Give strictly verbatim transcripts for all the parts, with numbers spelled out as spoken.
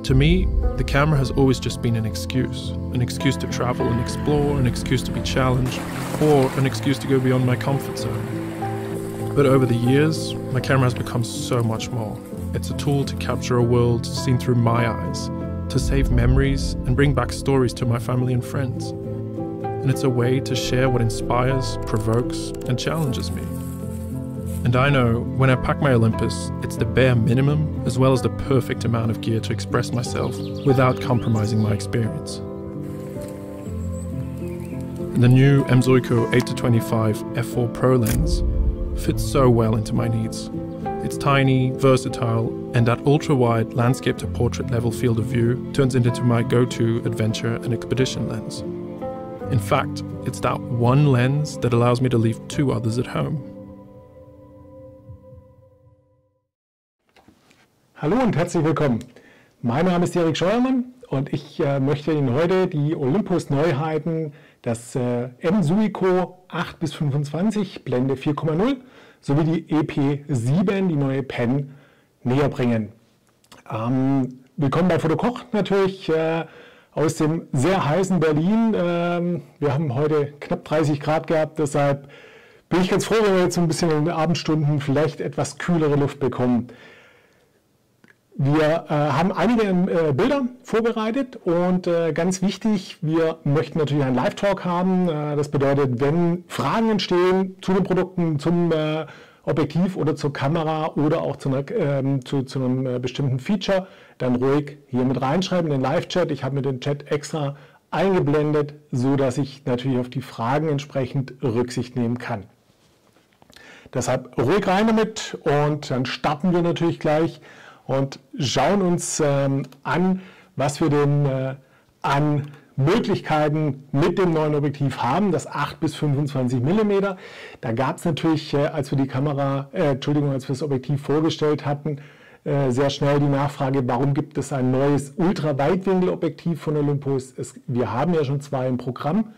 To me, the camera has always just been an excuse. An excuse to travel and explore, an excuse to be challenged, or an excuse to go beyond my comfort zone. But over the years, my camera has become so much more. It's a tool to capture a world seen through my eyes, to save memories and bring back stories to my family and friends. And it's a way to share what inspires, provokes, and challenges me. And I know when I pack my Olympus, it's the bare minimum as well as the perfect amount of gear to express myself without compromising my experience. And the new M Zuiko eight to twenty-five f four Pro lens fits so well into my needs. It's tiny, versatile, and that ultra-wide landscape to portrait level field of view turns it into my go-to adventure and expedition lens. In fact, it's that one lens that allows me to leave two others at home. Hallo und herzlich willkommen. Mein Name ist Erik Scheuermann und ich äh, möchte Ihnen heute die Olympus-Neuheiten, das äh, M Zuiko acht bis fünfundzwanzig Blende vier Komma null sowie die E P sieben, die neue Pen, näher bringen. Ähm, willkommen bei Fotokoch natürlich äh, aus dem sehr heißen Berlin. Ähm, wir haben heute knapp dreißig Grad gehabt, deshalb bin ich ganz froh, wenn wir jetzt so ein bisschen in den Abendstunden vielleicht etwas kühlere Luft bekommen. Wir äh, haben einige äh, Bilder vorbereitet und äh, ganz wichtig, wir möchten natürlich einen Live-Talk haben. Äh, das bedeutet, wenn Fragen entstehen zu den Produkten, zum äh, Objektiv oder zur Kamera oder auch zu, einer, äh, zu, zu einem äh, bestimmten Feature, dann ruhig hier mit reinschreiben in den Live-Chat. Ich habe mir den Chat extra eingeblendet, so dass ich natürlich auf die Fragen entsprechend Rücksicht nehmen kann. Deshalb ruhig rein damit und dann starten wir natürlich gleich und schauen uns ähm, an, was wir denn äh, an Möglichkeiten mit dem neuen Objektiv haben, das acht bis fünfundzwanzig Millimeter. Da gab es natürlich, äh, als wir die Kamera, äh, Entschuldigung, als wir das Objektiv vorgestellt hatten, äh, sehr schnell die Nachfrage, warum gibt es ein neues Ultra-Weitwinkel-Objektiv von Olympus? Es, wir haben ja schon zwei im Programm.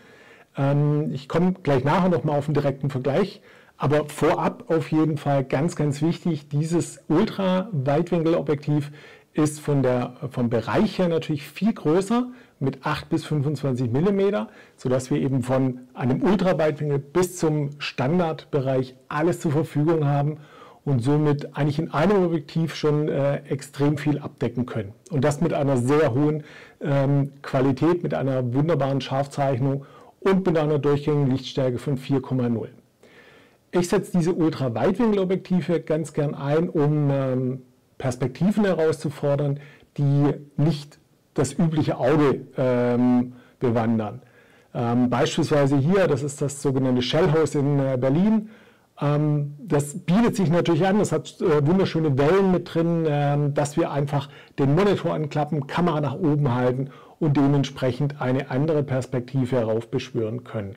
Ähm, ich komme gleich nachher nochmal auf den direkten Vergleich. Aber vorab auf jeden Fall ganz, ganz wichtig, dieses Ultra-Weitwinkel-Objektiv ist von der, vom Bereich her natürlich viel größer mit acht bis fünfundzwanzig Millimeter, sodass wir eben von einem Ultra-Weitwinkel bis zum Standardbereich alles zur Verfügung haben und somit eigentlich in einem Objektiv schon äh, extrem viel abdecken können. Und das mit einer sehr hohen ähm, Qualität, mit einer wunderbaren Scharfzeichnung und mit einer durchgängigen Lichtstärke von vier Komma null. Ich setze diese Ultra-Weitwinkel-Objektive ganz gern ein, um ähm, Perspektiven herauszufordern, die nicht das übliche Auge ähm, bewandern. Ähm, beispielsweise hier, das ist das sogenannte Shell-Haus in äh, Berlin. Ähm, das bietet sich natürlich an, das hat äh, wunderschöne Wellen mit drin, äh, dass wir einfach den Monitor anklappen, Kamera nach oben halten und dementsprechend eine andere Perspektive heraufbeschwören können.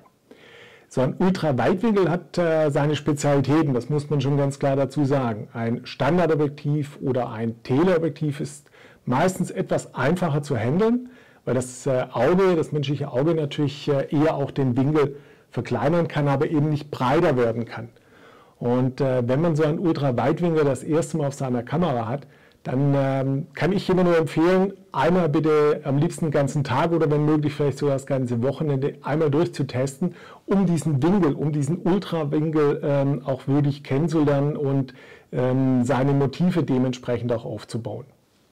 So ein Ultraweitwinkel hat äh, seine Spezialitäten, das muss man schon ganz klar dazu sagen. Ein Standardobjektiv oder ein Teleobjektiv ist meistens etwas einfacher zu handeln, weil das äh, Auge, das menschliche Auge natürlich äh, eher auch den Winkel verkleinern kann, aber eben nicht breiter werden kann. Und äh, wenn man so einen Ultraweitwinkel das erste Mal auf seiner Kamera hat, dann ähm, kann ich immer nur empfehlen, einmal bitte am liebsten den ganzen Tag oder wenn möglich vielleicht sogar das ganze Wochenende einmal durchzutesten, um diesen Winkel, um diesen Ultrawinkel ähm, auch wirklich kennenzulernen und ähm, seine Motive dementsprechend auch aufzubauen.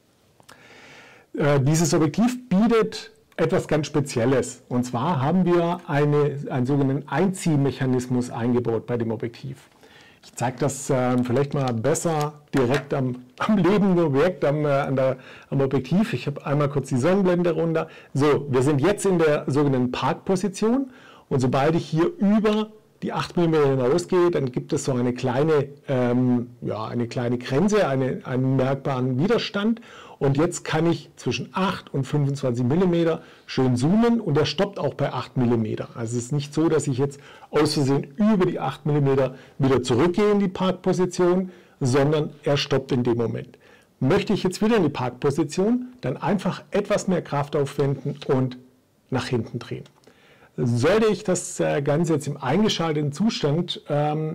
Äh, dieses Objektiv bietet etwas ganz Spezielles. Und zwar haben wir eine, einen sogenannten Einziehmechanismus eingebaut bei dem Objektiv. Ich zeige das äh, vielleicht mal besser direkt am, am lebenden Objekt, am, äh, an der, am Objektiv. Ich habe einmal kurz die Sonnenblende runter. So, wir sind jetzt in der sogenannten Parkposition und sobald ich hier über die acht Millimeter hinausgehe, dann gibt es so eine kleine, ähm, ja, eine kleine Grenze, eine, einen merkbaren Widerstand. Und jetzt kann ich zwischen acht und fünfundzwanzig Millimeter schön zoomen und der stoppt auch bei acht Millimeter. Also es ist nicht so, dass ich jetzt aus Versehen über die acht Millimeter wieder zurückgehe in die Parkposition, sondern er stoppt in dem Moment. Möchte ich jetzt wieder in die Parkposition, dann einfach etwas mehr Kraft aufwenden und nach hinten drehen. Sollte ich das Ganze jetzt im eingeschalteten Zustand ähm,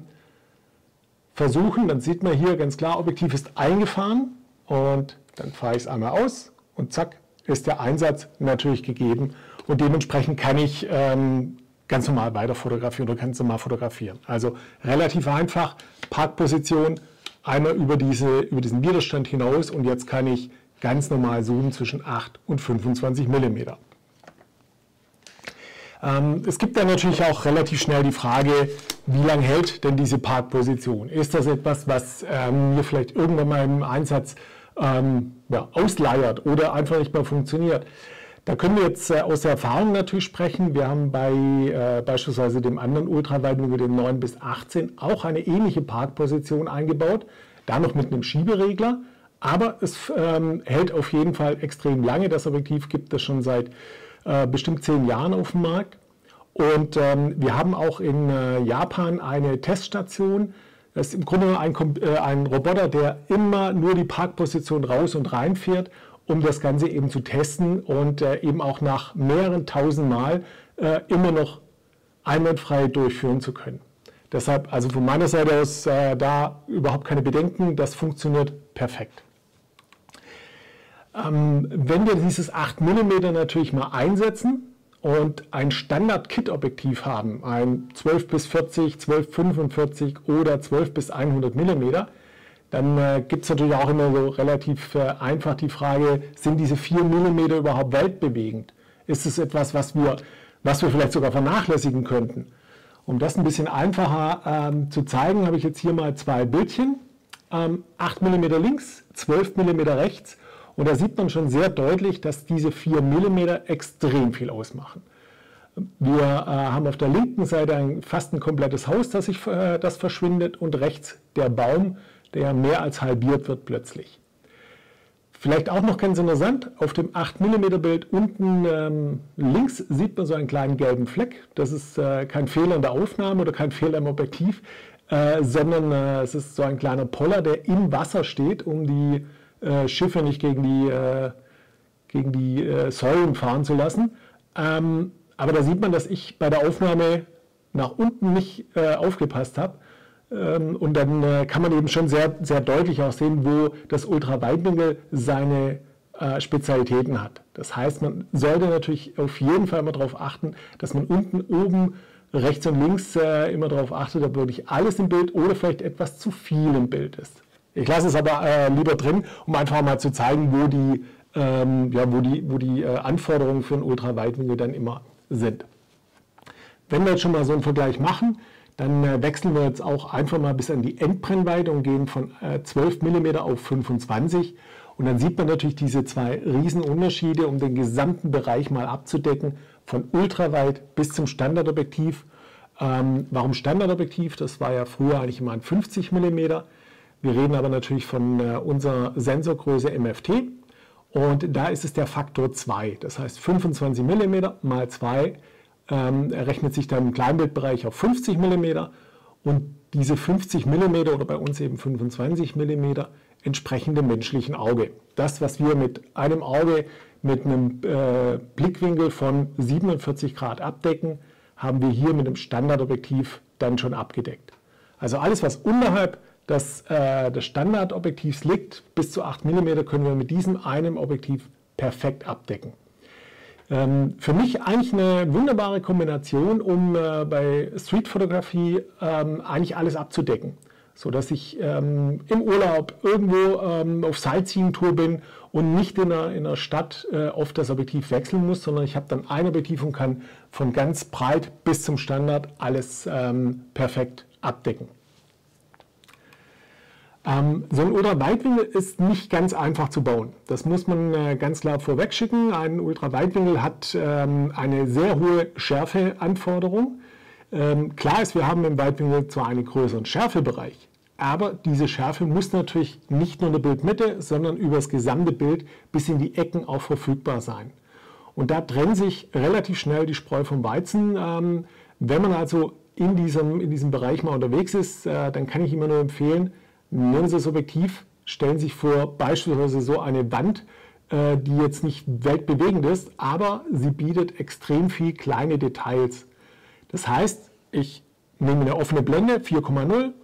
versuchen, dann sieht man hier ganz klar, Objektiv ist eingefahren und dann fahre ich es einmal aus und zack, ist der Einsatz natürlich gegeben und dementsprechend kann ich ähm, ganz normal weiter fotografieren oder ganz normal fotografieren. Also relativ einfach, Parkposition, einmal über, diese, über diesen Widerstand hinaus und jetzt kann ich ganz normal zoomen zwischen acht und fünfundzwanzig Millimeter. Ähm, es gibt dann natürlich auch relativ schnell die Frage, wie lange hält denn diese Parkposition? Ist das etwas, was ähm, mir vielleicht irgendwann mal im Einsatz ähm, ja, ausleiert oder einfach nicht mehr funktioniert? Da können wir jetzt äh, aus der Erfahrung natürlich sprechen. Wir haben bei äh, beispielsweise dem anderen Ultraweitwinkel, dem neun bis achtzehn, auch eine ähnliche Parkposition eingebaut, da noch mit einem Schieberegler. Aber es ähm, hält auf jeden Fall extrem lange. Das Objektiv gibt es schon seit äh, bestimmt zehn Jahren auf dem Markt. Und ähm, wir haben auch in äh, Japan eine Teststation. Das ist im Grunde ein, äh, ein Roboter, der immer nur die Parkposition raus und rein fährt, um das Ganze eben zu testen und äh, eben auch nach mehreren tausend Mal äh, immer noch einwandfrei durchführen zu können. Deshalb, also von meiner Seite aus, äh, da überhaupt keine Bedenken, das funktioniert perfekt. Ähm, wenn wir dieses acht Millimeter natürlich mal einsetzen und ein Standard-Kit-Objektiv haben, ein zwölf bis vierzig, zwölf bis fünfundvierzig oder zwölf bis hundert Millimeter, dann äh, gibt es natürlich auch immer so relativ äh, einfach die Frage, sind diese vier Millimeter überhaupt weltbewegend? Ist es etwas, was wir, was wir vielleicht sogar vernachlässigen könnten? Um das ein bisschen einfacher ähm, zu zeigen, habe ich jetzt hier mal zwei Bildchen. Ähm, acht Millimeter links, zwölf Millimeter rechts. Und da sieht man schon sehr deutlich, dass diese vier Millimeter extrem viel ausmachen. Wir äh, haben auf der linken Seite ein, fast ein komplettes Haus, das, sich, äh, das verschwindet, und rechts der Baum, der mehr als halbiert wird plötzlich. Vielleicht auch noch ganz interessant, auf dem acht Millimeter Bild unten ähm, links sieht man so einen kleinen gelben Fleck. Das ist äh, kein Fehler in der Aufnahme oder kein Fehler im Objektiv, äh, sondern äh, es ist so ein kleiner Poller, der im Wasser steht, um die äh, Schiffe nicht gegen die, äh, gegen die äh, Säulen fahren zu lassen. Ähm, aber da sieht man, dass ich bei der Aufnahme nach unten nicht äh, aufgepasst habe. Und dann äh, kann man eben schon sehr, sehr deutlich auch sehen, wo das Ultraweitwinkel seine äh, Spezialitäten hat. Das heißt, man sollte natürlich auf jeden Fall immer darauf achten, dass man unten, oben, rechts und links äh, immer darauf achtet, ob wirklich alles im Bild oder vielleicht etwas zu viel im Bild ist. Ich lasse es aber äh, lieber drin, um einfach mal zu zeigen, wo die, ähm, ja, wo die, wo die äh, Anforderungen für einen Ultraweitwinkel dann immer sind. Wenn wir jetzt schon mal so einen Vergleich machen, dann äh, wechseln wir jetzt auch einfach mal bis an die Endbrennweite und gehen von äh, zwölf Millimeter auf fünfundzwanzig. Und dann sieht man natürlich diese zwei Riesenunterschiede, um den gesamten Bereich mal abzudecken, von ultraweit bis zum Standardobjektiv. Ähm, warum Standardobjektiv? Das war ja früher eigentlich immer ein fünfzig Millimeter. Wir reden aber natürlich von äh, unserer Sensorgröße M F T. Und da ist es der Faktor zwei. Das heißt fünfundzwanzig Millimeter mal zwei. Ähm, errechnet sich dann im Kleinbildbereich auf fünfzig Millimeter, und diese fünfzig Millimeter oder bei uns eben fünfundzwanzig Millimeter entsprechen dem menschlichen Auge. Das, was wir mit einem Auge mit einem äh, Blickwinkel von siebenundvierzig Grad abdecken, haben wir hier mit einem Standardobjektiv dann schon abgedeckt. Also alles, was unterhalb des, äh, des Standardobjektivs liegt, bis zu acht Millimeter, können wir mit diesem einem Objektiv perfekt abdecken. Für mich eigentlich eine wunderbare Kombination, um äh, bei Streetfotografie ähm, eigentlich alles abzudecken, sodass ich ähm, im Urlaub irgendwo ähm, auf Sightseeing-Tour bin und nicht in einer, in einer Stadt äh, oft das Objektiv wechseln muss, sondern ich habe dann ein Objektiv und kann von ganz breit bis zum Standard alles ähm, perfekt abdecken. Ähm, so ein Ultraweitwinkel ist nicht ganz einfach zu bauen. Das muss man äh, ganz klar vorweg schicken. Ein Ultraweitwinkel hat ähm, eine sehr hohe Schärfeanforderung. Ähm, klar ist, wir haben im Weitwinkel zwar einen größeren Schärfebereich, aber diese Schärfe muss natürlich nicht nur in der Bildmitte, sondern über das gesamte Bild bis in die Ecken auch verfügbar sein. Und da trennt sich relativ schnell die Spreu vom Weizen. Ähm, wenn man also in diesem, in diesem Bereich mal unterwegs ist, äh, dann kann ich immer nur empfehlen, nehmen Sie das Objektiv, stellen Sie sich vor beispielsweise so eine Wand, äh, die jetzt nicht weltbewegend ist, aber sie bietet extrem viel kleine Details. Das heißt, ich nehme eine offene Blende, vier Komma null,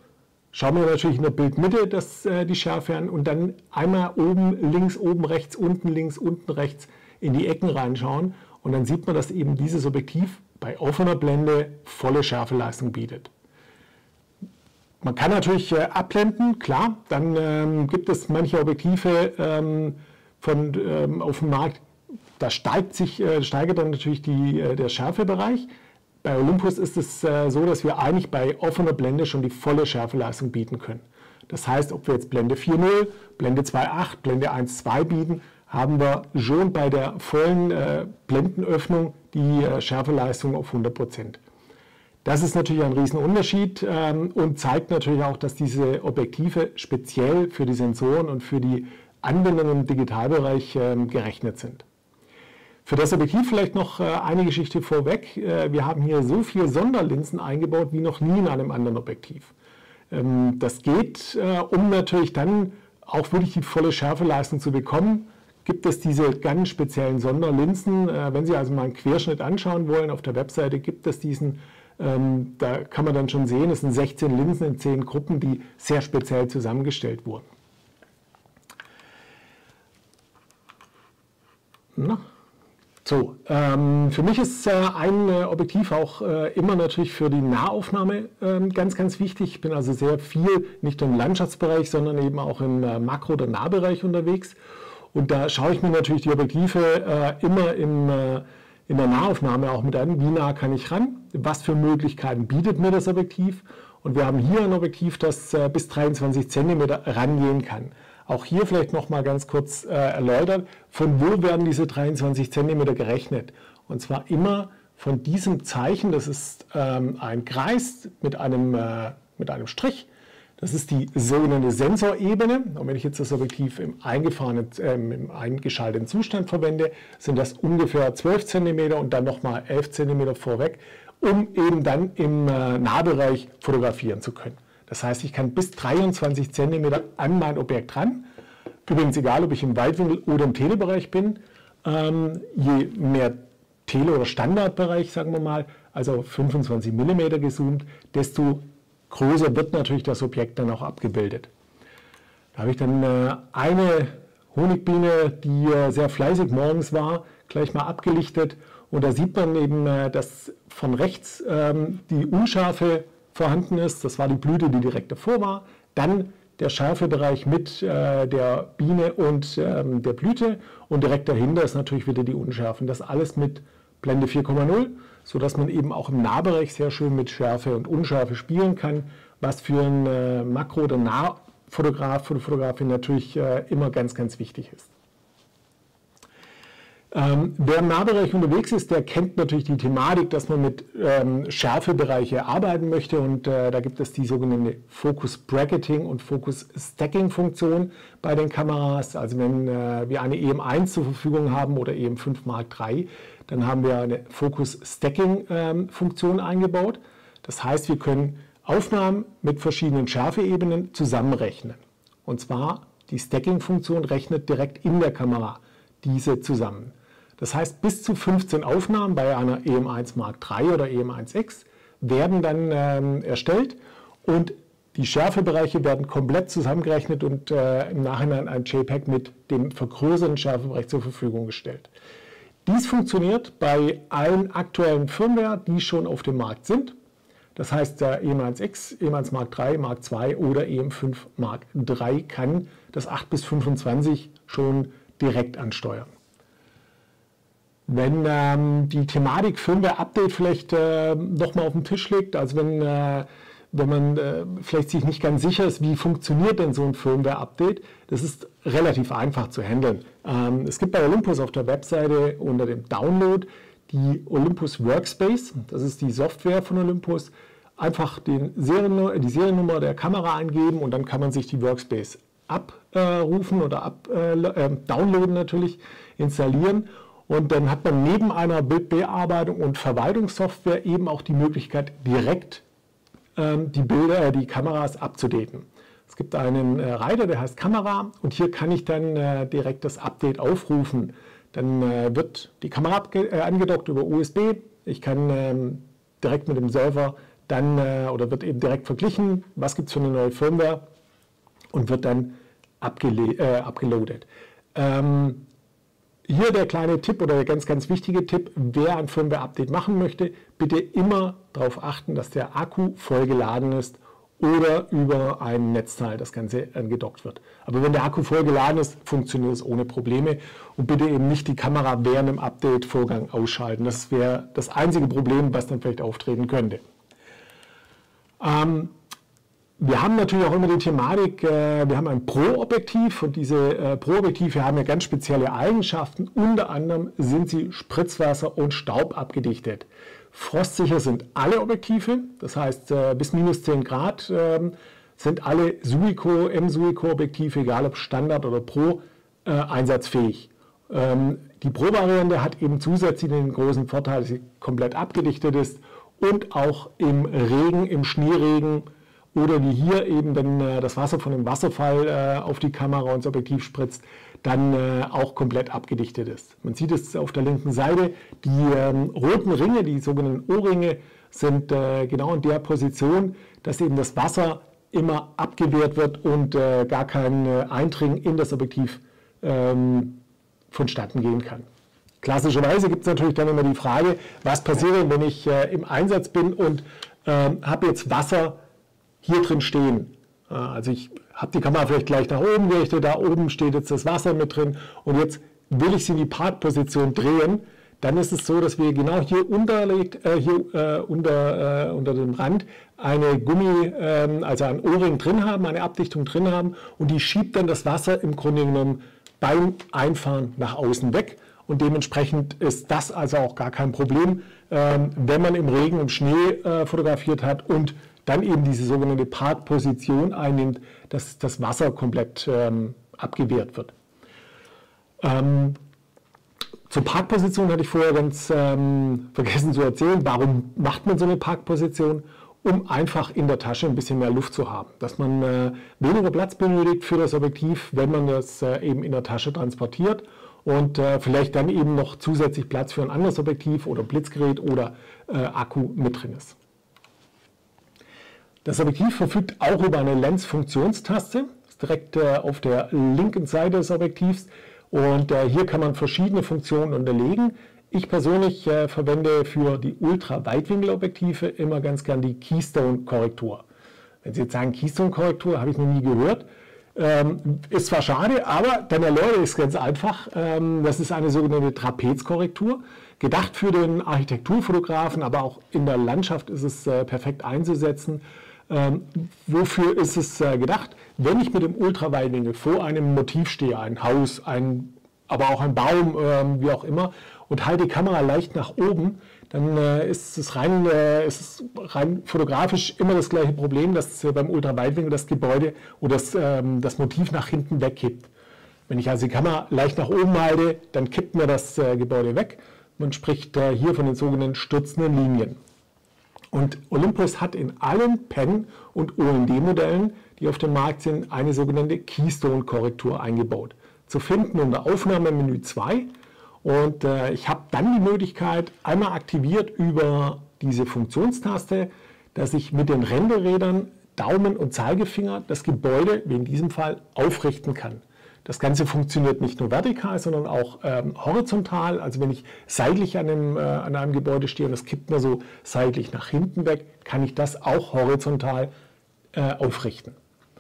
schauen wir natürlich in der Bildmitte das, äh, die Schärfe an und dann einmal oben, links, oben, rechts, unten, links, unten, rechts in die Ecken reinschauen. Und dann sieht man, dass eben dieses Objektiv bei offener Blende volle Schärfeleistung bietet. Man kann natürlich äh, abblenden, klar, dann ähm, gibt es manche Objektive ähm, von, ähm, auf dem Markt, da steigt sich, äh, steigert dann natürlich die, äh, der Schärfebereich. Bei Olympus ist es äh, so, dass wir eigentlich bei offener Blende schon die volle Schärfeleistung bieten können. Das heißt, ob wir jetzt Blende vier Punkt null, Blende zwei Punkt acht, Blende eins Punkt zwei bieten, haben wir schon bei der vollen äh, Blendenöffnung die äh, Schärfeleistung auf hundert Prozent. Das ist natürlich ein Riesenunterschied ähm, und zeigt natürlich auch, dass diese Objektive speziell für die Sensoren und für die Anwendungen im Digitalbereich ähm, gerechnet sind. Für das Objektiv vielleicht noch äh, eine Geschichte vorweg. Äh, wir haben hier so viele Sonderlinsen eingebaut wie noch nie in einem anderen Objektiv. Ähm, das geht, äh, um natürlich dann auch wirklich die volle Schärfeleistung zu bekommen, gibt es diese ganz speziellen Sonderlinsen. Äh, wenn Sie also mal einen Querschnitt anschauen wollen, auf der Webseite gibt es diesen. Ähm, da kann man dann schon sehen, es sind sechzehn Linsen in zehn Gruppen, die sehr speziell zusammengestellt wurden. Na. So, ähm, für mich ist äh, ein äh, Objektiv auch äh, immer natürlich für die Nahaufnahme äh, ganz, ganz wichtig. Ich bin also sehr viel nicht nur im Landschaftsbereich, sondern eben auch im äh, Makro- oder Nahbereich unterwegs. Und da schaue ich mir natürlich die Objektive äh, immer im, äh, in der Nahaufnahme auch mit an. Wie nah kann ich ran? Was für Möglichkeiten bietet mir das Objektiv? Und wir haben hier ein Objektiv, das äh, bis dreiundzwanzig Zentimeter rangehen kann. Auch hier vielleicht noch mal ganz kurz äh, erläutert, von wo werden diese dreiundzwanzig Zentimeter gerechnet? Und zwar immer von diesem Zeichen, das ist ähm, ein Kreis mit einem, äh, mit einem Strich. Das ist die sogenannte Sensorebene. Und wenn ich jetzt das Objektiv im, eingefahrenen, äh, im eingeschalteten Zustand verwende, sind das ungefähr zwölf Zentimeter und dann nochmal elf Zentimeter vorweg, um eben dann im äh, Nahbereich fotografieren zu können. Das heißt, ich kann bis dreiundzwanzig Zentimeter an mein Objekt ran. Übrigens egal, ob ich im Weitwinkel oder im Telebereich bin. Ähm, je mehr Tele- oder Standardbereich, sagen wir mal, also fünfundzwanzig Millimeter gezoomt, desto größer wird natürlich das Objekt dann auch abgebildet. Da habe ich dann äh, eine Honigbiene, die äh, sehr fleißig morgens war, gleich mal abgelichtet. Und da sieht man eben, äh, dass von rechts ähm, die Unschärfe vorhanden ist. Das war die Blüte, die direkt davor war. Dann der Schärfebereich mit äh, der Biene und ähm, der Blüte. Und direkt dahinter ist natürlich wieder die Unschärfe. Und das alles mit Blende vier Komma null, sodass man eben auch im Nahbereich sehr schön mit Schärfe und Unschärfe spielen kann, was für einen äh, Makro- oder Nahfotograf oder Fotografin natürlich äh, immer ganz, ganz wichtig ist. Ähm, wer im Nahbereich unterwegs ist, der kennt natürlich die Thematik, dass man mit ähm, Schärfebereiche arbeiten möchte und äh, da gibt es die sogenannte Focus Bracketing und Focus Stacking Funktion bei den Kameras. Also wenn äh, wir eine E M eins zur Verfügung haben oder E M fünf Mark drei, dann haben wir eine Focus Stacking ähm, Funktion eingebaut. Das heißt, wir können Aufnahmen mit verschiedenen Schärfeebenen zusammenrechnen. Und zwar die Stacking Funktion rechnet direkt in der Kamera diese zusammen. Das heißt, bis zu fünfzehn Aufnahmen bei einer E M eins Mark drei oder E M eins X werden dann ähm, erstellt und die Schärfebereiche werden komplett zusammengerechnet und äh, im Nachhinein ein JPEG mit dem vergrößerten Schärfebereich zur Verfügung gestellt. Dies funktioniert bei allen aktuellen Firmware, die schon auf dem Markt sind. Das heißt, der E M eins X, E M eins Mark drei, Mark zwei oder E M fünf Mark drei kann das acht bis fünfundzwanzig schon direkt ansteuern. Wenn ähm, die Thematik Firmware-Update vielleicht äh, nochmal auf dem Tisch liegt, also wenn, äh, wenn man äh, vielleicht sich nicht ganz sicher ist, wie funktioniert denn so ein Firmware-Update, das ist relativ einfach zu handeln. Ähm, es gibt bei Olympus auf der Webseite unter dem Download die Olympus Workspace, das ist die Software von Olympus, einfach den Serien, die Seriennummer der Kamera eingeben und dann kann man sich die Workspace abrufen oder ab, äh, downloaden natürlich, installieren. Und dann hat man neben einer Bildbearbeitung und Verwaltungssoftware eben auch die Möglichkeit, direkt ähm, die Bilder, äh, die Kameras abzudaten. Es gibt einen äh, Reiter, der heißt Kamera und hier kann ich dann äh, direkt das Update aufrufen. Dann äh, wird die Kamera äh, angedockt über U S B. Ich kann ähm, direkt mit dem Server dann äh, oder wird eben direkt verglichen, was gibt es für eine neue Firmware und wird dann abgele äh, abgeloadet. Ähm, hier der kleine Tipp oder der ganz, ganz wichtige Tipp, wer ein Firmware-Update machen möchte, bitte immer darauf achten, dass der Akku voll geladen ist oder über ein Netzteil das Ganze angedockt wird. Aber wenn der Akku voll geladen ist, funktioniert es ohne Probleme und bitte eben nicht die Kamera während dem Update-Vorgang ausschalten. Das wäre das einzige Problem, was dann vielleicht auftreten könnte. Ähm, Wir haben natürlich auch immer die Thematik, äh, wir haben ein Pro-Objektiv und diese äh, Pro-Objektive haben ja ganz spezielle Eigenschaften. Unter anderem sind sie spritzwasser- und staubabgedichtet. Frostsicher sind alle Objektive, das heißt äh, bis minus zehn Grad äh, sind alle Suico, M-Suico-Objektive, egal ob Standard oder Pro, äh, einsatzfähig. Ähm, die Pro-Variante hat eben zusätzlich den großen Vorteil, dass sie komplett abgedichtet ist und auch im Regen, im Schneeregen, oder wie hier eben, wenn äh, das Wasser von dem Wasserfall äh, auf die Kamera und das Objektiv spritzt, dann äh, auch komplett abgedichtet ist. Man sieht es auf der linken Seite, die ähm, roten Ringe, die sogenannten O-Ringe, sind äh, genau in der Position, dass eben das Wasser immer abgewehrt wird und äh, gar kein äh, Eindringen in das Objektiv ähm, vonstatten gehen kann. Klassischerweise gibt es natürlich dann immer die Frage, was passiert, wenn ich äh, im Einsatz bin und äh, habe jetzt Wasser hier drin stehen. Also ich habe die Kamera vielleicht gleich nach oben gerichtet, da oben steht jetzt das Wasser mit drin und jetzt will ich sie in die Parkposition drehen. Dann ist es so, dass wir genau hier, unterlegt, äh, hier äh, unter, äh, unter dem Rand eine Gummi, äh, also ein O-Ring drin haben, eine Abdichtung drin haben und die schiebt dann das Wasser im Grunde genommen beim Einfahren nach außen weg. Und dementsprechend ist das also auch gar kein Problem, äh, wenn man im Regen, im Schnee äh, fotografiert hat und dann eben diese sogenannte Parkposition einnimmt, dass das Wasser komplett ähm, abgewehrt wird. Ähm, zur Parkposition hatte ich vorher ganz ähm, vergessen zu erzählen. Warum macht man so eine Parkposition? Um einfach in der Tasche ein bisschen mehr Luft zu haben. Dass man äh, weniger Platz benötigt für das Objektiv, wenn man das äh, eben in der Tasche transportiert und äh, vielleicht dann eben noch zusätzlich Platz für ein anderes Objektiv oder Blitzgerät oder äh, Akku mit drin ist. Das Objektiv verfügt auch über eine Lens-Funktionstaste, ist direkt äh, auf der linken Seite des Objektivs und äh, hier kann man verschiedene Funktionen unterlegen. Ich persönlich äh, verwende für die Ultra-Weitwinkelobjektive immer ganz gern die Keystone-Korrektur. Wenn Sie jetzt sagen Keystone-Korrektur, habe ich noch nie gehört, ähm, ist zwar schade, aber dann erläutere ich es ganz einfach. Ähm, das ist eine sogenannte Trapezkorrektur. Gedacht für den Architekturfotografen, aber auch in der Landschaft ist es äh, perfekt einzusetzen. Ähm, wofür ist es äh, gedacht? Wenn ich mit dem Ultraweitwinkel vor einem Motiv stehe, ein Haus, ein, aber auch ein Baum, äh, wie auch immer, und halte die Kamera leicht nach oben, dann äh, ist, es rein, äh, ist es rein fotografisch immer das gleiche Problem, dass äh, beim Ultraweitwinkel das Gebäude oder das, ähm, das Motiv nach hinten wegkippt. Wenn ich also die Kamera leicht nach oben halte, dann kippt mir das äh, Gebäude weg. Man spricht äh, hier von den sogenannten stürzenden Linien. Und Olympus hat in allen Pen- und O N D-Modellen, die auf dem Markt sind, eine sogenannte Keystone-Korrektur eingebaut. Zu finden unter Aufnahmemenü zwei. Und äh, ich habe dann die Möglichkeit, einmal aktiviert über diese Funktionstaste, dass ich mit den Renderrädern Daumen und Zeigefinger das Gebäude, wie in diesem Fall, aufrichten kann. Das Ganze funktioniert nicht nur vertikal, sondern auch ähm, horizontal. Also wenn ich seitlich an einem, äh, an einem Gebäude stehe und es kippt mir so seitlich nach hinten weg, kann ich das auch horizontal äh, aufrichten.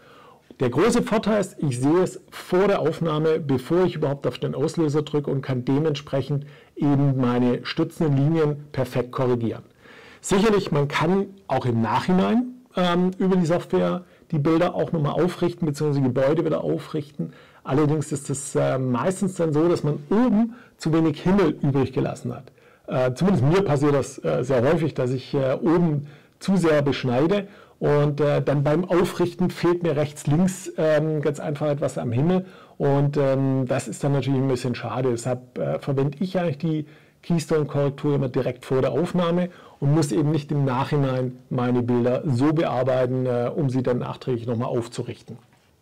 Der große Vorteil ist, ich sehe es vor der Aufnahme, bevor ich überhaupt auf den Auslöser drücke und kann dementsprechend eben meine stützenden Linien perfekt korrigieren. Sicherlich, man kann auch im Nachhinein ähm, über die Software die Bilder auch nochmal aufrichten, beziehungsweise Gebäude wieder aufrichten. Allerdings ist es äh, meistens dann so, dass man oben zu wenig Himmel übrig gelassen hat. Äh, zumindest mir passiert das äh, sehr häufig, dass ich äh, oben zu sehr beschneide und äh, dann beim Aufrichten fehlt mir rechts, links ähm, ganz einfach etwas am Himmel und ähm, das ist dann natürlich ein bisschen schade. Deshalb äh, verwende ich eigentlich die Keystone-Korrektur immer direkt vor der Aufnahme und muss eben nicht im Nachhinein meine Bilder so bearbeiten, äh, um sie dann nachträglich nochmal aufzurichten.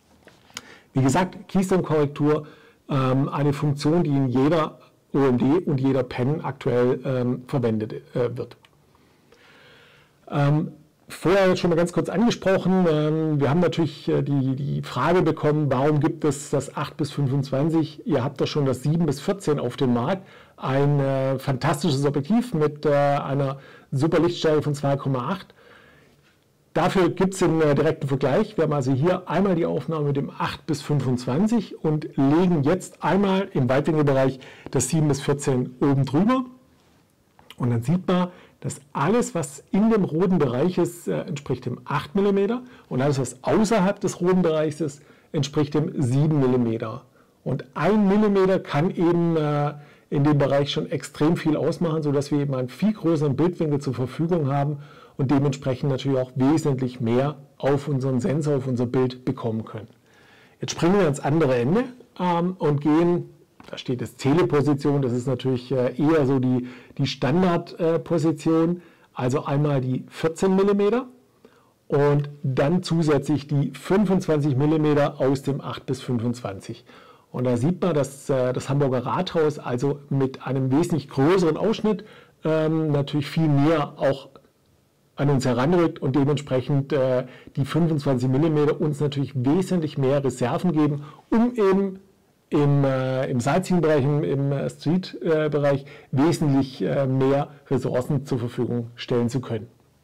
Wie gesagt, Keystone-Korrektur, ähm, eine Funktion, die in jeder O M D und jeder Pen aktuell ähm, verwendet äh, wird. Ähm, vorher schon mal ganz kurz angesprochen. Ähm, wir haben natürlich äh, die, die Frage bekommen, warum gibt es das acht bis fünfundzwanzig? Ihr habt doch schon das sieben bis vierzehn auf dem Markt. Ein äh, fantastisches Objektiv mit äh, einer super Lichtstärke von zwei Komma acht. Dafür gibt es den äh, direkten Vergleich. Wir haben also hier einmal die Aufnahme mit dem acht bis fünfundzwanzig und legen jetzt einmal im Weitwinkelbereich das sieben bis vierzehn oben drüber. Und dann sieht man, dass alles, was in dem roten Bereich ist, äh, entspricht dem acht Millimeter und alles, was außerhalb des roten Bereichs ist, entspricht dem sieben Millimeter. Und ein Millimeter kann eben äh, in dem Bereich schon extrem viel ausmachen, sodass wir eben einen viel größeren Bildwinkel zur Verfügung haben und dementsprechend natürlich auch wesentlich mehr auf unseren Sensor, auf unser Bild bekommen können. Jetzt springen wir ans andere Ende ähm, und gehen, da steht jetzt Teleposition, das ist natürlich äh, eher so die, die Standardposition, äh, also einmal die vierzehn Millimeter und dann zusätzlich die fünfundzwanzig Millimeter aus dem acht bis fünfundzwanzig. Und da sieht man, dass äh, das Hamburger Rathaus also mit einem wesentlich größeren Ausschnitt ähm, natürlich viel mehr auch an uns heranrückt und dementsprechend äh, die fünfundzwanzig Millimeter uns natürlich wesentlich mehr Reserven geben, um eben im, äh, im Sightseeing-Bereich, im, im äh, Street-Bereich wesentlich äh, mehr Ressourcen zur Verfügung stellen zu können.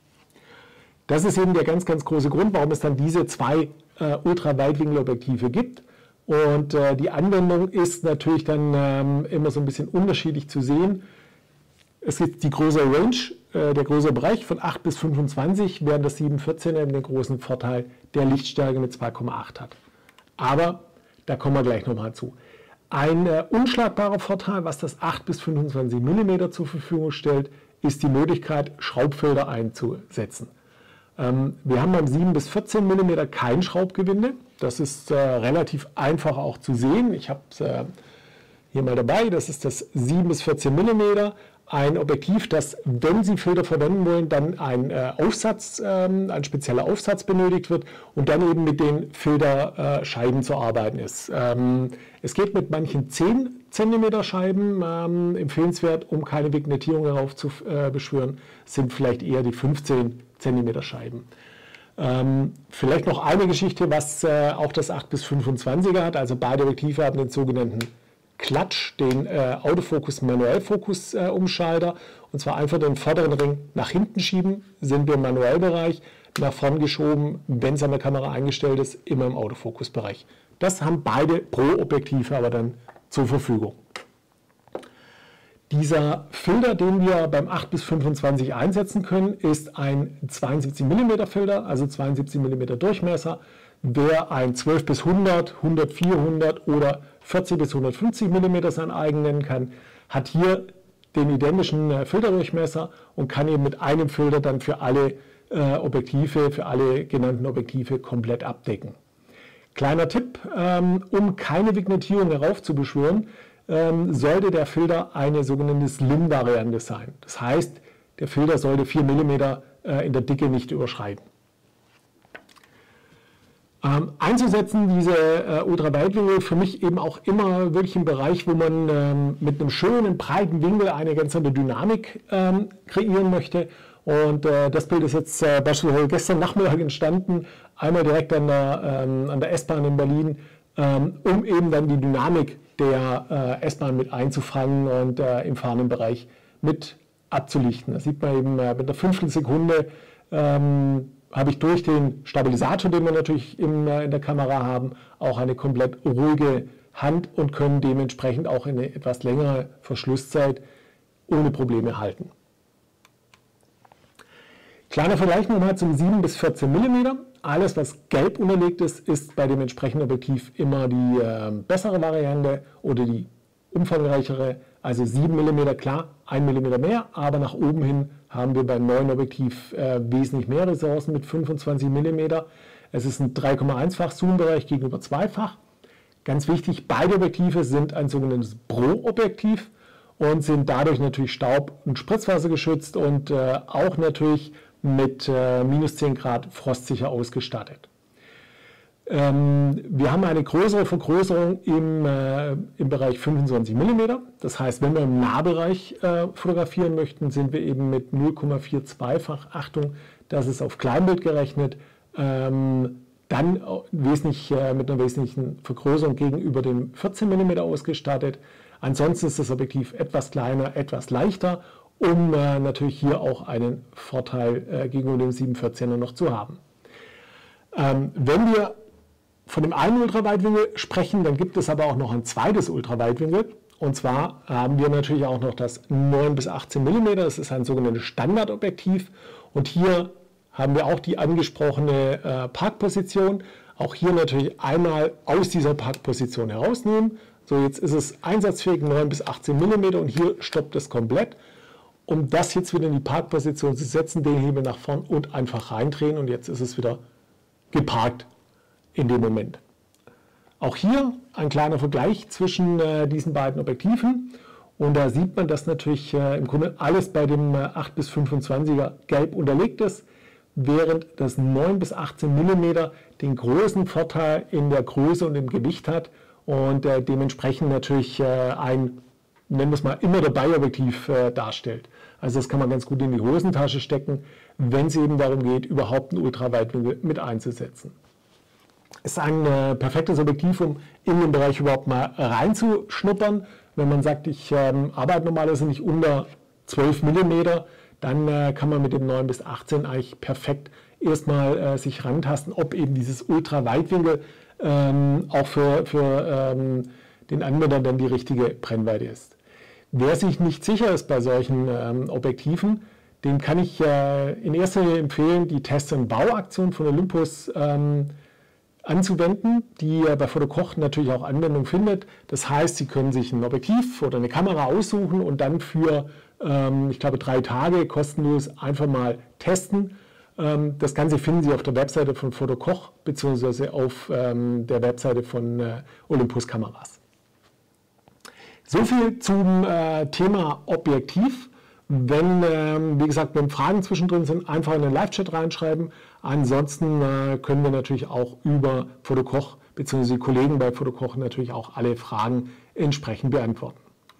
Das ist eben der ganz, ganz große Grund, warum es dann diese zwei äh, Ultraweitwinkelobjektive gibt. Und äh, die Anwendung ist natürlich dann ähm, immer so ein bisschen unterschiedlich zu sehen. Es gibt die größere Range, äh, der größere Bereich von acht bis fünfundzwanzig, während das sieben vierzehn eben den großen Vorteil der Lichtstärke mit zwei Komma acht hat. Aber da kommen wir gleich nochmal zu. Ein äh, unschlagbarer Vorteil, was das acht bis fünfundzwanzig Millimeter zur Verfügung stellt, ist die Möglichkeit, Schraubfelder einzusetzen. Ähm, wir haben beim sieben bis vierzehn Millimeter kein Schraubgewinde. Das ist äh, relativ einfach auch zu sehen. Ich habe es äh, hier mal dabei. Das ist das sieben bis vierzehn Millimeter. Ein Objektiv, das, wenn Sie Filter verwenden wollen, dann ein äh, Aufsatz, ähm, ein spezieller Aufsatz benötigt wird und dann eben mit den Filterscheiben äh, zu arbeiten ist. Ähm, es geht mit manchen zehn Zentimeter Scheiben ähm, empfehlenswert, um keine Vignettierung darauf zu äh, beschwören, sind vielleicht eher die fünfzehn Zentimeter Scheiben. Ähm, vielleicht noch eine Geschichte, was äh, auch das acht bis fünfundzwanziger hat, also beide Objektive haben den sogenannten Klatsch, den äh, Autofokus Manuellfokus äh, Umschalter, und zwar einfach den vorderen Ring nach hinten schieben, sind wir im Manuellbereich, nach vorn geschoben, wenn es an der Kamera eingestellt ist, immer im Autofokusbereich. Das haben beide Pro-Objektive aber dann zur Verfügung. Dieser Filter, den wir beim acht bis fünfundzwanzig einsetzen können, ist ein zweiundsiebzig Millimeter Filter, also zweiundsiebzig Millimeter Durchmesser. Wer ein zwölf bis hundert, hundert, vierhundert oder vierzig bis hundertfünfzig Millimeter sein eigen nennen kann, hat hier den identischen äh, Filterdurchmesser und kann eben mit einem Filter dann für alle äh, Objektive, für alle genannten Objektive komplett abdecken. Kleiner Tipp, ähm, um keine Vignettierung heraufzubeschwören, ähm, sollte der Filter eine sogenannte Slim-Variante sein. Das heißt, der Filter sollte vier Millimeter äh, in der Dicke nicht überschreiten. Ähm, einzusetzen, diese äh, Ultraweitwinkel, für mich eben auch immer wirklich im Bereich, wo man ähm, mit einem schönen, breiten Winkel eine ganz andere Dynamik ähm, kreieren möchte. Und äh, das Bild ist jetzt äh, beispielsweise gestern Nachmittag entstanden, einmal direkt an der, ähm, an der S-Bahn in Berlin, ähm, um eben dann die Dynamik der äh, S-Bahn mit einzufangen und äh, im fahrenden Bereich mit abzulichten. Das sieht man eben äh, mit einer Fünftelsekunde, ähm, habe ich durch den Stabilisator, den wir natürlich in, in der Kamera haben, auch eine komplett ruhige Hand und können dementsprechend auch eine etwas längere Verschlusszeit ohne Probleme halten. Kleiner Vergleich nochmal zum sieben bis vierzehn Millimeter. Alles, was gelb unterlegt ist, ist bei dem entsprechenden Objektiv immer die äh, bessere Variante oder die umfangreichere. Also sieben Millimeter, klar, ein Millimeter mehr, aber nach oben hin haben wir beim neuen Objektiv äh, wesentlich mehr Ressourcen mit fünfundzwanzig Millimeter. Es ist ein drei Komma eins-fach Zoom-Bereich gegenüber zweifach. Ganz wichtig, beide Objektive sind ein sogenanntes Pro-Objektiv und sind dadurch natürlich Staub- und Spritzwasser geschützt und äh, auch natürlich mit äh, minus zehn Grad frostsicher ausgestattet. Ähm, wir haben eine größere Vergrößerung im, äh, im Bereich fünfundzwanzig Millimeter. Das heißt, wenn wir im Nahbereich äh, fotografieren möchten, sind wir eben mit null Komma zweiundvierzig-fach, Achtung, Das ist auf Kleinbild gerechnet ähm, dann wesentlich, äh, mit einer wesentlichen Vergrößerung gegenüber dem vierzehn Millimeter ausgestattet. Ansonsten ist das Objektiv etwas kleiner, etwas leichter, um äh, natürlich hier auch einen Vorteil äh, gegenüber dem sieben vierzehner noch zu haben. Ähm, wenn wir von dem einen Ultraweitwinkel sprechen, dann gibt es aber auch noch ein zweites Ultraweitwinkel. Und zwar haben wir natürlich auch noch das neun bis achtzehn Millimeter. Das ist ein sogenanntes Standardobjektiv. Und hier haben wir auch die angesprochene äh, Parkposition. Auch hier natürlich einmal aus dieser Parkposition herausnehmen. So, jetzt ist es einsatzfähig neun bis achtzehn Millimeter und hier stoppt es komplett. Um das jetzt wieder in die Parkposition zu setzen, den Hebel nach vorn und einfach reindrehen und jetzt ist es wieder geparkt in dem Moment. Auch hier ein kleiner Vergleich zwischen äh, diesen beiden Objektiven und da sieht man, dass natürlich äh, im Grunde alles bei dem äh, acht bis fünfundzwanziger gelb unterlegt ist, während das neun bis achtzehn Millimeter den großen Vorteil in der Größe und im Gewicht hat und äh, dementsprechend natürlich äh, ein, nennen wir es mal, immer dabei Objektiv äh, darstellt. Also das kann man ganz gut in die Hosentasche stecken, wenn es eben darum geht, überhaupt einen Ultraweitwinkel mit einzusetzen. Ist ein äh, perfektes Objektiv, um in den Bereich überhaupt mal reinzuschnuppern. Wenn man sagt, ich ähm, arbeite normalerweise nicht unter zwölf Millimeter, dann äh, kann man mit dem neun bis achtzehn eigentlich perfekt erstmal äh, sich rantasten, ob eben dieses Ultraweitwinkel ähm, auch für, für ähm, den Anwender dann die richtige Brennweite ist. Wer sich nicht sicher ist bei solchen ähm, Objektiven, dem kann ich äh, in erster Linie empfehlen, die Test- und Bauaktion von Olympus ähm, anzuwenden, die äh, bei Fotokoch natürlich auch Anwendung findet. Das heißt, Sie können sich ein Objektiv oder eine Kamera aussuchen und dann für, ähm, ich glaube, drei Tage kostenlos einfach mal testen. Ähm, das Ganze finden Sie auf der Webseite von Fotokoch bzw. auf ähm, der Webseite von äh, Olympus Kameras. So viel zum äh, Thema Objektiv. Wenn, ähm, wie gesagt, wenn Fragen zwischendrin sind, einfach in den Live-Chat reinschreiben. Ansonsten äh, können wir natürlich auch über Fotokoch bzw. die Kollegen bei Fotokoch natürlich auch alle Fragen entsprechend beantworten.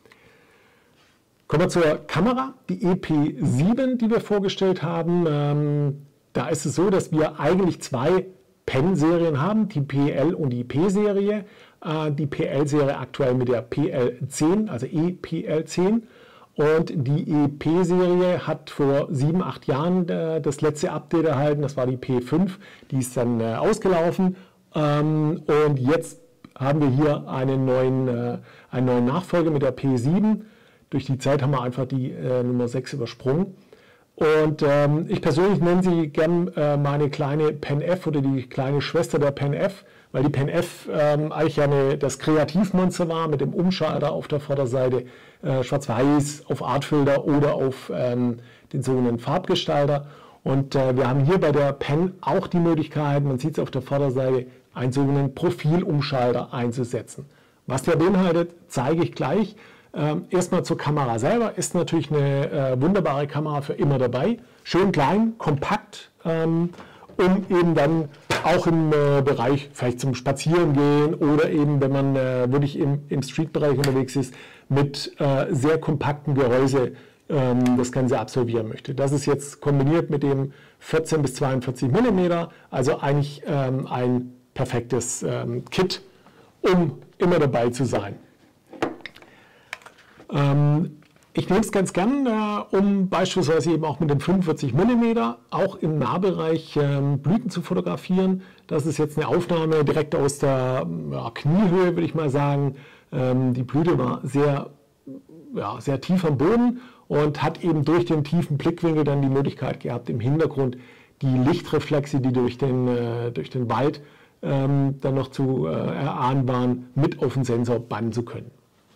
Kommen wir zur Kamera, die E P sieben, die wir vorgestellt haben. Ähm, da ist es so, dass wir eigentlich zwei Pen-Serien haben, die P L und die P-Serie. Äh, die P L-Serie aktuell mit der P L zehn, also E P L zehn. Und die E P-Serie hat vor sieben, acht Jahren äh, das letzte Update erhalten, das war die P fünf, die ist dann äh, ausgelaufen. Ähm, und jetzt haben wir hier einen neuen, äh, einen neuen Nachfolger mit der P sieben. Durch die Zeit haben wir einfach die äh, Nummer sechs übersprungen. Und ähm, ich persönlich nenne sie gern äh, meine kleine Pen F oder die kleine Schwester der Pen F, weil die Pen F ähm, eigentlich eine, das Kreativmonster war mit dem Umschalter auf der Vorderseite, äh, schwarz-weiß, auf Artfilter oder auf ähm, den sogenannten Farbgestalter. Und äh, wir haben hier bei der Pen auch die Möglichkeit, man sieht es auf der Vorderseite, einen sogenannten Profilumschalter einzusetzen. Was der beinhaltet, zeige ich gleich. Ähm, erstmal zur Kamera selber, ist natürlich eine äh, wunderbare Kamera für immer dabei. Schön klein, kompakt, ähm, um eben dann auch im äh, Bereich vielleicht zum Spazierengehen oder eben, wenn man äh, wirklich im, im Street-Bereich unterwegs ist, mit äh, sehr kompakten Gehäuse ähm, das Ganze absolvieren möchte. Das ist jetzt kombiniert mit dem vierzehn bis zweiundvierzig Millimeter, also eigentlich ähm, ein perfektes ähm, Kit, um immer dabei zu sein. Ähm, ich nehme es ganz gern, äh, um beispielsweise eben auch mit dem fünfundvierzig Millimeter auch im Nahbereich ähm, Blüten zu fotografieren. Das ist jetzt eine Aufnahme direkt aus der ja, Kniehöhe, würde ich mal sagen. Ähm, die Blüte war sehr, ja, sehr tief am Boden und hat eben durch den tiefen Blickwinkel dann die Möglichkeit gehabt, im Hintergrund die Lichtreflexe, die durch den, äh, durch den Wald ähm, dann noch zu äh, erahnen waren, mit auf den Sensor bannen zu können.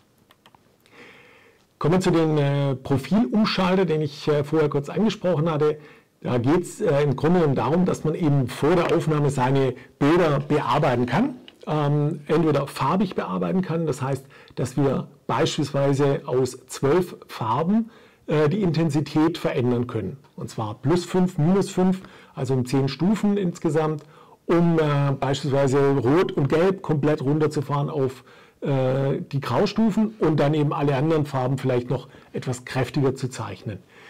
Kommen wir zu den äh, Profilumschalter, den ich äh, vorher kurz angesprochen hatte. Da geht es äh, im Grunde genommen darum, dass man eben vor der Aufnahme seine Bilder bearbeiten kann. Ähm, entweder farbig bearbeiten kann, das heißt, dass wir beispielsweise aus zwölf Farben äh, die Intensität verändern können. Und zwar plus fünf, minus fünf, also um zehn Stufen insgesamt, um äh, beispielsweise Rot und Gelb komplett runterzufahren auf die Graustufen und dann eben alle anderen Farben vielleicht noch etwas kräftiger zu zeichnen.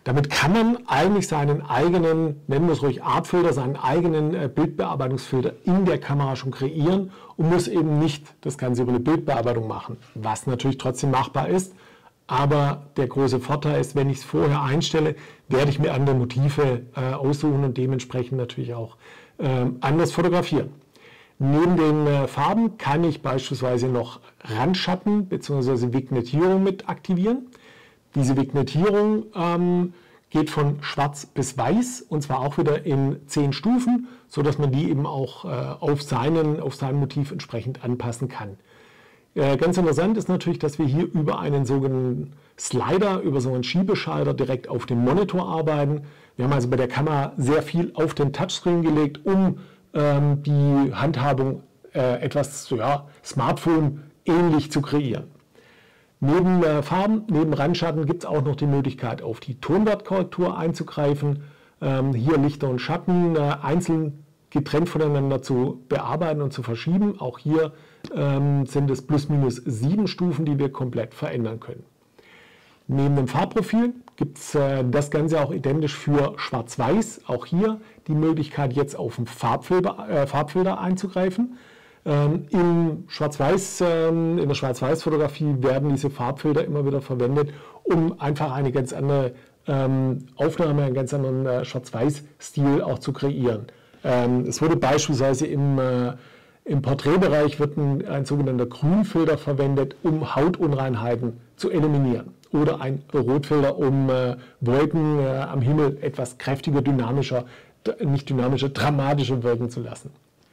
Damit kann man eigentlich seinen eigenen, nennen wir es ruhig Artfilter, seinen eigenen äh, Bildbearbeitungsfilter in der Kamera schon kreieren und muss eben nicht das Ganze über eine Bildbearbeitung machen, was natürlich trotzdem machbar ist. Aber der große Vorteil ist, wenn ich es vorher einstelle, werde ich mir andere Motive äh, aussuchen und dementsprechend natürlich auch äh, anders fotografieren. Neben den äh, Farben kann ich beispielsweise noch Randschatten bzw. Vignettierung mit aktivieren. Diese Vignettierung ähm, geht von schwarz bis weiß und zwar auch wieder in zehn Stufen, sodass man die eben auch äh, auf, seinen, auf sein Motiv entsprechend anpassen kann. Äh, ganz interessant ist natürlich, dass wir hier über einen sogenannten Slider, über so einen Schiebeschalter direkt auf dem Monitor arbeiten. Wir haben also bei der Kamera sehr viel auf den Touchscreen gelegt, um ähm, die Handhabung äh, etwas ja, Smartphone ähnlich zu kreieren. Neben äh, Farben, neben Randschatten gibt es auch noch die Möglichkeit, auf die Tonwertkorrektur einzugreifen, ähm, hier Lichter und Schatten äh, einzeln getrennt voneinander zu bearbeiten und zu verschieben. Auch hier ähm, sind es plus minus sieben Stufen, die wir komplett verändern können. Neben dem Farbprofil gibt es äh, das Ganze auch identisch für Schwarz-Weiß. Auch hier die Möglichkeit, jetzt auf den Farbfilter, äh, Farbfilter einzugreifen. Ähm, im Schwarz-Weiß, ähm, in der Schwarz-Weiß-Fotografie werden diese Farbfilter immer wieder verwendet, um einfach eine ganz andere ähm, Aufnahme, einen ganz anderen äh, Schwarz-Weiß-Stil auch zu kreieren. Ähm, es wurde beispielsweise im, äh, im Porträtbereich wird ein, ein sogenannter Grünfilter verwendet, um Hautunreinheiten zu eliminieren. Oder ein Rotfilter, um äh, Wolken äh, am Himmel etwas kräftiger, dynamischer, nicht dynamischer, dramatischer wirken zu lassen.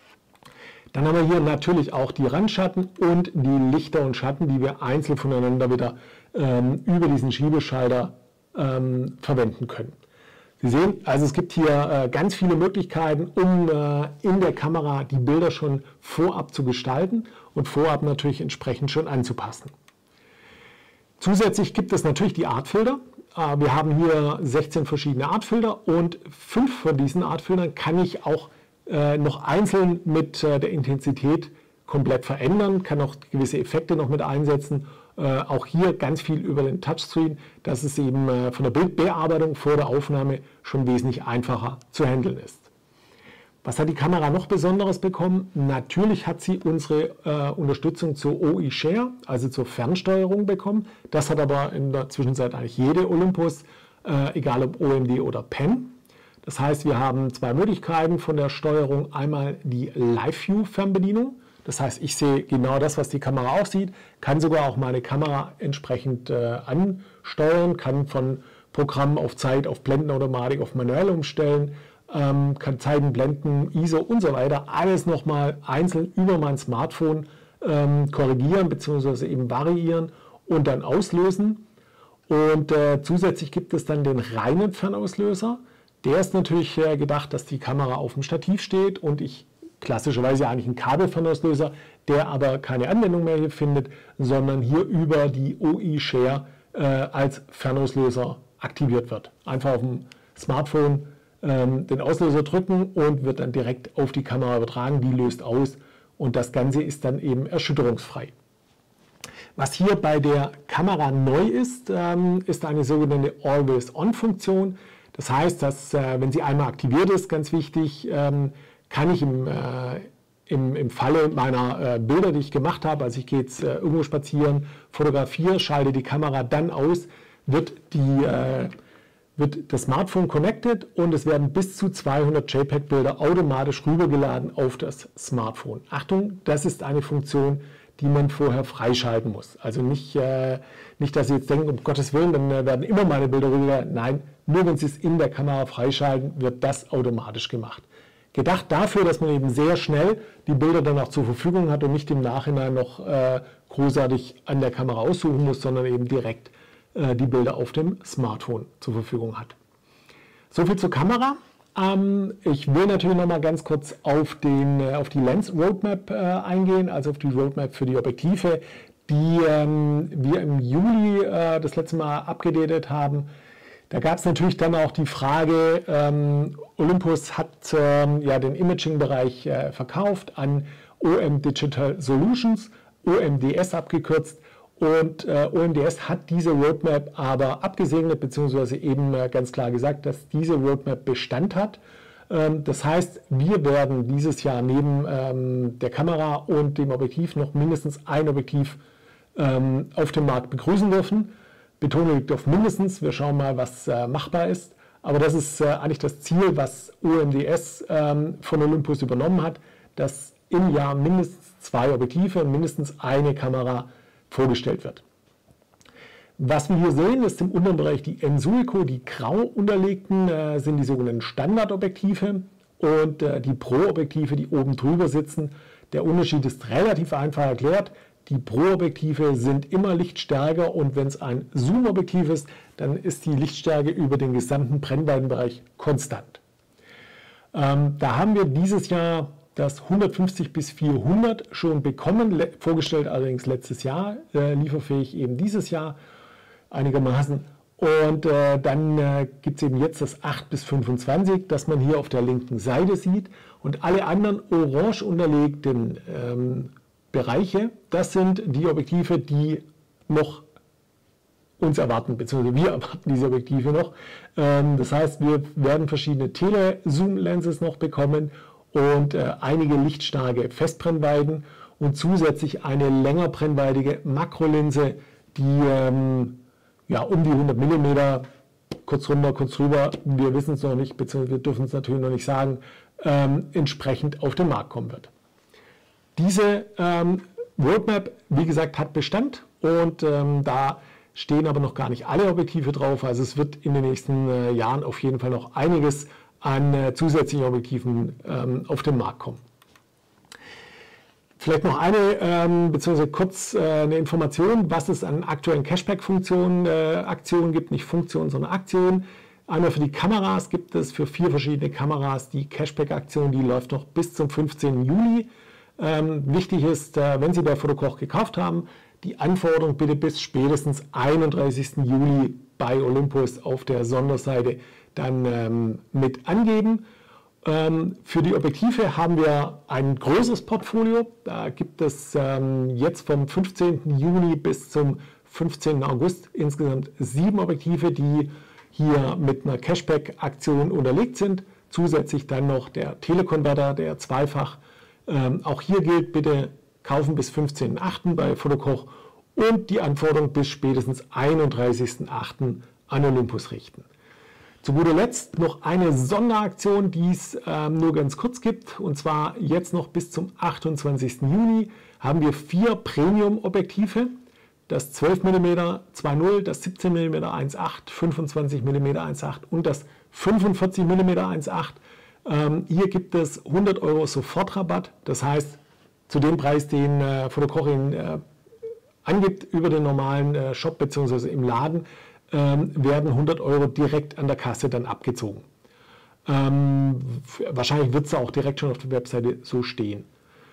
Dann haben wir hier natürlich auch die Randschatten und die Lichter und Schatten, die wir einzeln voneinander wieder ähm, über diesen Schiebeschalter ähm, verwenden können. Sie sehen, also es gibt hier äh, ganz viele Möglichkeiten, um äh, in der Kamera die Bilder schon vorab zu gestalten und vorab natürlich entsprechend schon anzupassen. Zusätzlich gibt es natürlich die Artfilter. Äh, wir haben hier sechzehn verschiedene Artfilter und fünf von diesen Artfiltern kann ich auch äh, noch einzeln mit äh, der Intensität komplett verändern, kann auch gewisse Effekte noch mit einsetzen. Äh, auch hier ganz viel über den Touchscreen, dass es eben äh, von der Bildbearbeitung vor der Aufnahme schon wesentlich einfacher zu handeln ist. Was hat die Kamera noch Besonderes bekommen? Natürlich hat sie unsere äh, Unterstützung zur O I Share, also zur Fernsteuerung bekommen. Das hat aber in der Zwischenzeit eigentlich jede Olympus, äh, egal ob O M D oder Pen. Das heißt, wir haben zwei Möglichkeiten von der Steuerung. Einmal die Live-View-Fernbedienung. Das heißt, ich sehe genau das, was die Kamera auch sieht, kann sogar auch meine Kamera entsprechend äh, ansteuern, kann von Programm auf Zeit, auf Blendenautomatik, auf manuell umstellen, ähm, kann Zeiten, Blenden, I S O und so weiter, alles nochmal einzeln über mein Smartphone ähm, korrigieren bzw. eben variieren und dann auslösen. Und äh, zusätzlich gibt es dann den reinen Fernauslöser. Der ist natürlich äh, gedacht, dass die Kamera auf dem Stativ steht und ich klassischerweise eigentlich einen Kabelfernauslöser, der aber keine Anwendung mehr hier findet, sondern hier über die O I Share äh, als Fernauslöser aktiviert wird. Einfach auf dem Smartphone ähm, den Auslöser drücken und wird dann direkt auf die Kamera übertragen, die löst aus und das Ganze ist dann eben erschütterungsfrei. Was hier bei der Kamera neu ist, ähm, ist eine sogenannte Always-On-Funktion. Das heißt, dass äh, wenn sie einmal aktiviert ist, ganz wichtig, ähm, kann ich im, äh, im, im Falle meiner äh, Bilder, die ich gemacht habe, also ich gehe jetzt äh, irgendwo spazieren, fotografiere, schalte die Kamera dann aus, wird, die, äh, wird das Smartphone connected und es werden bis zu zweihundert JPEG-Bilder automatisch rübergeladen auf das Smartphone. Achtung, das ist eine Funktion, die man vorher freischalten muss. Also nicht, äh, nicht dass Sie jetzt denken, um Gottes Willen, dann äh, werden immer meine Bilder rübergeladen. Nein, nur wenn Sie es in der Kamera freischalten, wird das automatisch gemacht. Gedacht dafür, dass man eben sehr schnell die Bilder dann auch zur Verfügung hat und nicht im Nachhinein noch äh, großartig an der Kamera aussuchen muss, sondern eben direkt äh, die Bilder auf dem Smartphone zur Verfügung hat. Soviel zur Kamera. Ähm, ich will natürlich noch mal ganz kurz auf, den, äh, auf die Lens Roadmap äh, eingehen, also auf die Roadmap für die Objektive, die ähm, wir im Juli äh, das letzte Mal abgedatet haben. Da gab es natürlich dann auch die Frage, ähm, Olympus hat ähm, ja den Imaging-Bereich äh, verkauft an O M Digital Solutions, O M D S abgekürzt. Und äh, O M D S hat diese Roadmap aber abgesegnet, beziehungsweise eben äh, ganz klar gesagt, dass diese Roadmap Bestand hat. Ähm, das heißt, wir werden dieses Jahr neben ähm, der Kamera und dem Objektiv noch mindestens ein Objektiv ähm, auf dem Markt begrüßen dürfen. Betonung liegt auf mindestens, wir schauen mal, was äh, machbar ist. Aber das ist äh, eigentlich das Ziel, was O M D S ähm, von Olympus übernommen hat, dass im Jahr mindestens zwei Objektive und mindestens eine Kamera vorgestellt wird. Was wir hier sehen, ist im unteren Bereich die Ensuico, die grau unterlegten äh, sind die sogenannten Standardobjektive und äh, die Pro-Objektive, die oben drüber sitzen. Der Unterschied ist relativ einfach erklärt. Die Pro-Objektive sind immer lichtstärker und wenn es ein Zoom-Objektiv ist, dann ist die Lichtstärke über den gesamten Brennweitenbereich konstant. Ähm, da haben wir dieses Jahr das hundertfünfzig bis vierhundert schon bekommen, vorgestellt allerdings letztes Jahr, äh, lieferfähig eben dieses Jahr einigermaßen. Und äh, dann äh, gibt es eben jetzt das acht bis fünfundzwanzig, das man hier auf der linken Seite sieht. Und alle anderen orange unterlegten ähm, Bereiche, das sind die Objektive, die noch uns erwarten, beziehungsweise wir erwarten diese Objektive noch. Ähm, das heißt, wir werden verschiedene Tele-Zoom-Lenses noch bekommen und äh, einige lichtstarke Festbrennweiten und zusätzlich eine länger brennweitige Makrolinse, die ähm, ja, um die hundert Millimeter, kurz runter, kurz drüber, wir wissen es noch nicht, beziehungsweise wir dürfen es natürlich noch nicht sagen, ähm, entsprechend auf den Markt kommen wird. Diese ähm, Roadmap, wie gesagt, hat Bestand und ähm, da stehen aber noch gar nicht alle Objektive drauf, also es wird in den nächsten äh, Jahren auf jeden Fall noch einiges an äh, zusätzlichen Objektiven ähm, auf den Markt kommen. Vielleicht noch eine, ähm, beziehungsweise kurz äh, eine Information, was es an aktuellen Cashback-Funktionen, äh, Aktionen gibt, nicht Funktionen, sondern Aktionen. Einmal für die Kameras gibt es für vier verschiedene Kameras die Cashback-Aktion, die läuft noch bis zum fünfzehnten Juli. Ähm, wichtig ist, äh, wenn Sie bei Fotokoch gekauft haben, die Anforderung bitte bis spätestens einunddreißigsten Juli bei Olympus auf der Sonderseite dann ähm, mit angeben. Ähm, für die Objektive haben wir ein großes Portfolio. Da gibt es ähm, jetzt vom fünfzehnten Juni bis zum fünfzehnten August insgesamt sieben Objektive, die hier mit einer Cashback-Aktion unterlegt sind. Zusätzlich dann noch der Telekonverter, der zweifach. Ähm, auch hier gilt, bitte kaufen bis fünfzehnten achten bei Fotokoch und die Anforderung bis spätestens einunddreißigsten achten an Olympus richten. Zu guter Letzt noch eine Sonderaktion, die es ähm, nur ganz kurz gibt, und zwar jetzt noch bis zum achtundzwanzigsten Juni haben wir vier Premium-Objektive, das zwölf Millimeter zwei Komma null, das siebzehn Millimeter eins Komma acht, fünfundzwanzig Millimeter eins Komma acht und das fünfundvierzig Millimeter eins Komma acht. Ähm, hier gibt es hundert Euro Sofortrabatt, das heißt, zu dem Preis, den äh, Fotokoch äh, angibt über den normalen äh, Shop bzw. im Laden, ähm, werden hundert Euro direkt an der Kasse dann abgezogen. Ähm, wahrscheinlich wird es auch direkt schon auf der Webseite so stehen.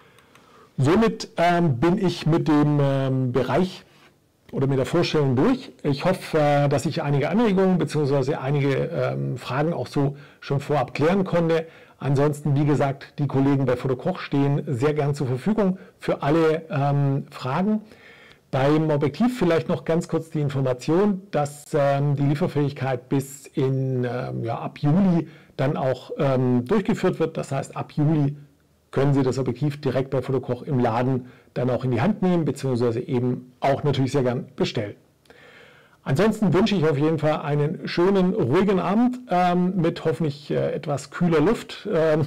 Somit ähm, bin ich mit dem ähm, Bereich oder mit der Vorstellung durch. Ich hoffe, äh, dass ich einige Anregungen bzw. einige ähm, Fragen auch so schon vorab klären konnte. Ansonsten, wie gesagt, die Kollegen bei Fotokoch stehen sehr gern zur Verfügung für alle ähm, Fragen. Beim Objektiv vielleicht noch ganz kurz die Information, dass ähm, die Lieferfähigkeit bis in, ähm, ja, ab Juli dann auch ähm, durchgeführt wird. Das heißt, ab Juli können Sie das Objektiv direkt bei Fotokoch im Laden dann auch in die Hand nehmen, beziehungsweise eben auch natürlich sehr gern bestellen. Ansonsten wünsche ich auf jeden Fall einen schönen, ruhigen Abend ähm, mit hoffentlich äh, etwas kühler Luft, ähm,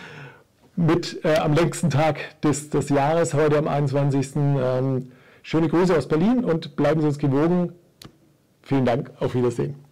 mit äh, am längsten Tag des, des Jahres, heute am einundzwanzigsten Ähm, schöne Grüße aus Berlin und bleiben Sie uns gewogen. Vielen Dank, auf Wiedersehen.